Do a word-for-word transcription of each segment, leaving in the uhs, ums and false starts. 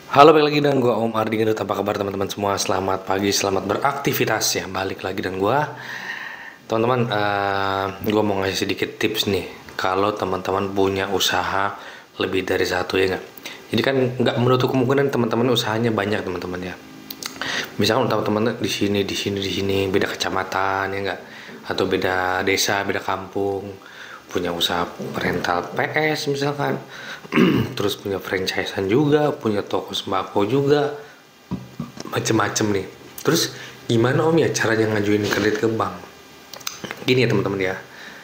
Halo, balik lagi dan gua Om Ardi Gendut. Apa kabar teman-teman semua? Selamat pagi, selamat beraktivitas ya. Balik lagi dan gua, teman-teman, uh, gua mau ngasih sedikit tips nih. Kalau teman-teman punya usaha lebih dari satu ya nggak. Jadi kan nggak menutup kemungkinan teman-teman usahanya banyak teman-teman ya. Misalkan teman-teman di sini, di sini, di sini beda kecamatan ya nggak, atau beda desa, beda kampung, punya usaha rental P S misalkan, terus punya franchisean juga, punya toko sembako juga, macem-macem nih. Terus gimana Om ya caranya ngajuin kredit ke bank? Gini ya teman-teman ya,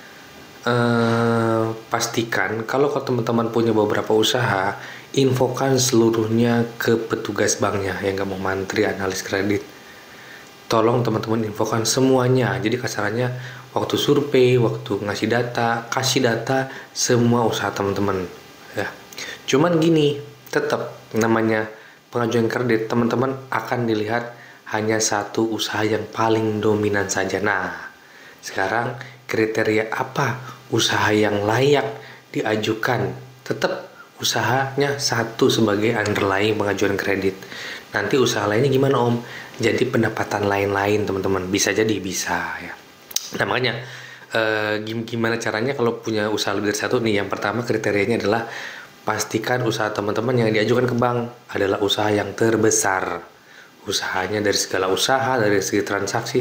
eh, pastikan kalau teman-teman punya beberapa usaha, infokan seluruhnya ke petugas banknya yang nggak mau mantri analis kredit. Tolong teman-teman infokan semuanya. Jadi kasarannya waktu survei, waktu ngasih data, kasih data semua usaha teman-teman ya. Cuman gini, tetap namanya pengajuan kredit, teman-teman akan dilihat hanya satu usaha yang paling dominan saja. Nah, sekarang kriteria apa usaha yang layak diajukan? Tetap usahanya satu sebagai underlying pengajuan kredit. Nanti usaha lainnya gimana Om? Jadi pendapatan lain-lain teman-teman, bisa jadi bisa ya. Nah makanya eh, gimana caranya kalau punya usaha lebih dari satu nih? Yang pertama kriterianya adalah pastikan usaha teman-teman yang diajukan ke bank adalah usaha yang terbesar. Usahanya dari segala usaha, dari segi transaksi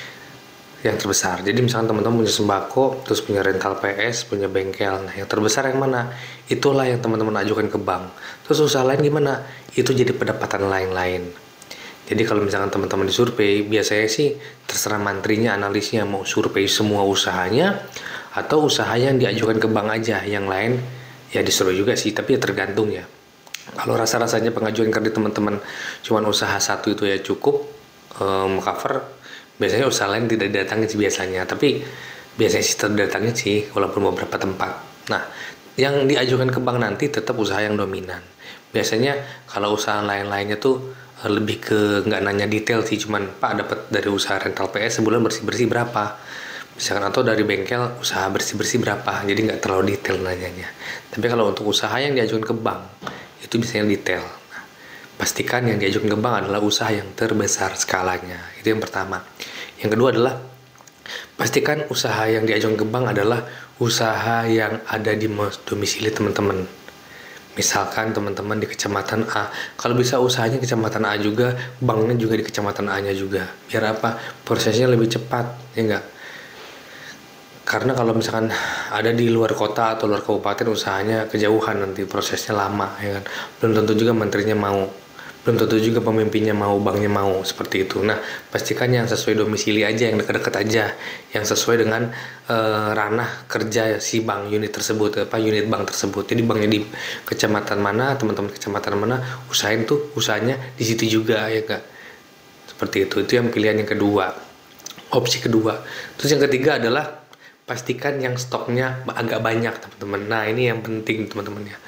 yang terbesar. Jadi misalkan teman-teman punya sembako, terus punya rental P S, punya bengkel. Nah yang terbesar yang mana? Itulah yang teman-teman ajukan ke bank. Terus usaha lain gimana? Itu jadi pendapatan lain-lain. Jadi kalau misalkan teman-teman disurvei, biasanya sih terserah mantrinya, analisnya mau survei semua usahanya atau usaha yang diajukan ke bank aja. Yang lain ya disuruh juga sih, tapi ya tergantung ya. Kalau rasa-rasanya pengajuan kredit teman-teman cuman usaha satu itu ya cukup um, cover, biasanya usaha lain tidak didatangi sih biasanya. Tapi biasanya sih terdatangi sih walaupun beberapa tempat. Nah, yang diajukan ke bank nanti tetap usaha yang dominan. Biasanya kalau usaha lain-lainnya tuh lebih ke nggak nanya detail sih, cuman Pak dapat dari usaha rental P S sebulan bersih-bersih berapa misalkan, atau dari bengkel usaha bersih-bersih berapa, jadi nggak terlalu detail nanyanya. Tapi kalau untuk usaha yang diajukan ke bank itu biasanya detail. Nah, pastikan yang diajukan ke bank adalah usaha yang terbesar skalanya, itu yang pertama. Yang kedua adalah pastikan usaha yang diajukan ke bank adalah usaha yang ada di domisili teman-teman. Misalkan teman-teman di kecamatan A, kalau bisa usahanya kecamatan A juga, banknya juga di kecamatan A-nya juga. Biar apa? Prosesnya lebih cepat, ya enggak? Karena kalau misalkan ada di luar kota atau luar kabupaten usahanya kejauhan, nanti prosesnya lama, ya kan? Belum tentu juga menterinya mau, belum tentu juga pemimpinnya mau, banknya mau, seperti itu. Nah, pastikan yang sesuai domisili aja, yang dekat-dekat aja, yang sesuai dengan uh, ranah kerja si bank unit tersebut, apa unit bank tersebut. Jadi banknya di kecamatan mana, teman-teman kecamatan mana, usahain tuh usahanya di situ juga, ya enggak? Seperti itu. Itu yang pilihan yang kedua, opsi kedua. Terus yang ketiga adalah pastikan yang stoknya agak banyak, teman-teman. Nah, ini yang penting, teman-teman ya.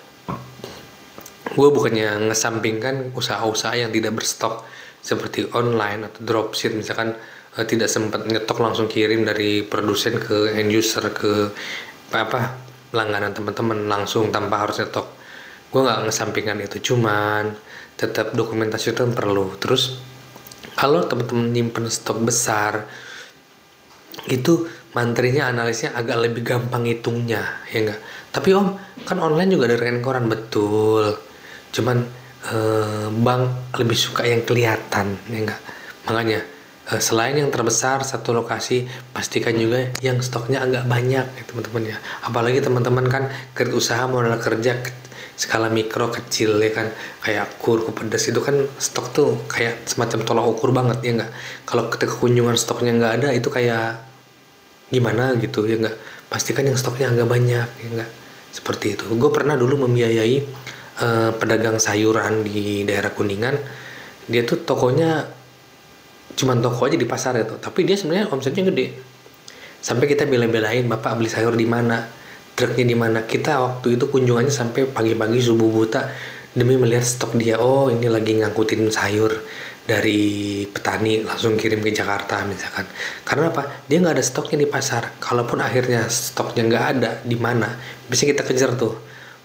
Gue bukannya ngesampingkan usaha-usaha yang tidak berstok seperti online atau dropship, misalkan eh, tidak sempat nyetok langsung kirim dari produsen ke end user, ke apa langganan teman-teman langsung tanpa harus nyetok. Gue nggak ngesampingkan itu, cuman tetap dokumentasi itu perlu. Terus kalau teman-teman nyimpen stok besar itu mantrinya, analisnya agak lebih gampang hitungnya, ya enggak. Tapi Om, kan online juga ada rekening koran, betul, cuman eh, bank lebih suka yang kelihatan, ya enggak. Makanya eh, selain yang terbesar satu lokasi, pastikan juga yang stoknya agak banyak ya teman-teman ya. Apalagi teman-teman kan kredit usaha modal kerja ke- skala mikro kecil, ya kan, kayak kur pedas itu kan stok tuh kayak semacam tolak ukur banget, ya enggak. Kalau ketika kunjungan stoknya nggak ada, itu kayak gimana gitu, ya enggak. Pastikan yang stoknya agak banyak, ya enggak. Seperti itu. Gue pernah dulu membiayai uh, pedagang sayuran di daerah Kuningan. Dia tuh tokonya cuman toko aja di pasar itu, tapi dia sebenarnya omsetnya gede. Sampai kita bela-belain, Bapak beli sayur di mana, truknya di mana. Kita waktu itu kunjungannya sampai pagi-pagi subuh buta demi melihat stok dia. Oh, ini lagi ngangkutin sayur dari petani langsung kirim ke Jakarta misalkan. Karena apa? Dia nggak ada stoknya di pasar. Kalaupun akhirnya stoknya nggak ada, di mana? Bisa kita kejar tuh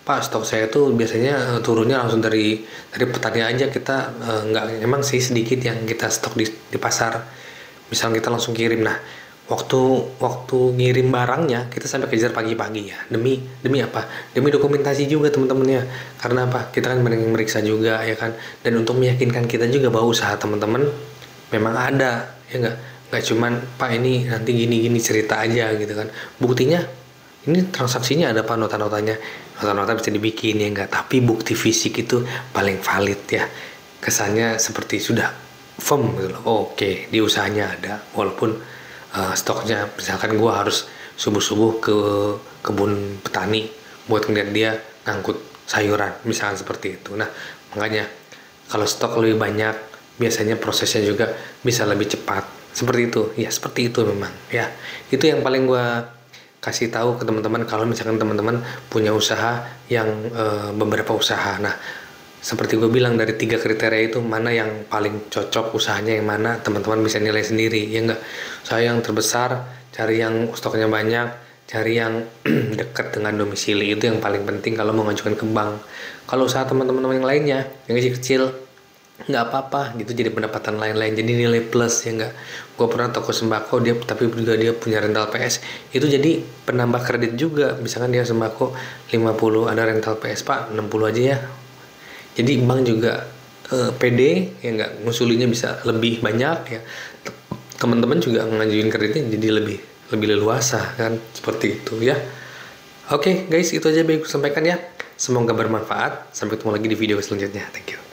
Pak, stok saya tuh biasanya uh, turunnya langsung dari dari petani aja, kita uh, nggak, emang sih sedikit yang kita stok di, di pasar. Misal kita langsung kirim, nah waktu waktu ngirim barangnya kita sampai kejar pagi-pagi ya, demi demi apa? Demi dokumentasi juga teman-teman ya. Karena apa? Kita kan meriksa juga ya kan, dan untuk meyakinkan kita juga bahwa usaha teman-teman memang ada, ya nggak nggak cuman Pak ini nanti gini-gini cerita aja gitu kan. Buktinya ini transaksinya ada apa, nota-notanya, nota-nota bisa dibikin ya enggak, tapi bukti fisik itu paling valid ya. Kesannya seperti sudah firm gitu loh. Oh, oke, okay, di usahanya ada, walaupun uh, stoknya misalkan gua harus subuh-subuh ke kebun petani buat ngeliat dia ngangkut sayuran misalkan seperti itu. Nah makanya kalau stok lebih banyak biasanya prosesnya juga bisa lebih cepat seperti itu ya. Seperti itu memang ya, itu yang paling gua kasih tahu ke teman-teman kalau misalkan teman-teman punya usaha yang e, beberapa usaha. Nah seperti gue bilang, dari tiga kriteria itu mana yang paling cocok usahanya, yang mana teman-teman bisa nilai sendiri ya enggak. Saya yang terbesar, cari yang stoknya banyak, cari yang dekat dengan domisili, itu yang paling penting kalau mau mengajukan ke bank. Kalau usaha teman-teman yang lainnya yang kecil-kecil nggak apa-apa gitu, jadi pendapatan lain-lain, jadi nilai plus ya enggak. Gue pernah toko sembako dia, tapi juga dia punya rental P S, itu jadi penambah kredit juga. Misalkan dia sembako lima puluh, ada rental P S Pak enam puluh aja ya, jadi bank juga eh, pede ya enggak, ngusulinya bisa lebih banyak ya. Teman-teman juga ngajuin kreditnya jadi lebih lebih leluasa kan, seperti itu ya. Oke guys, itu aja yang gue sampaikan ya, semoga bermanfaat. Sampai ketemu lagi di video selanjutnya. Thank you.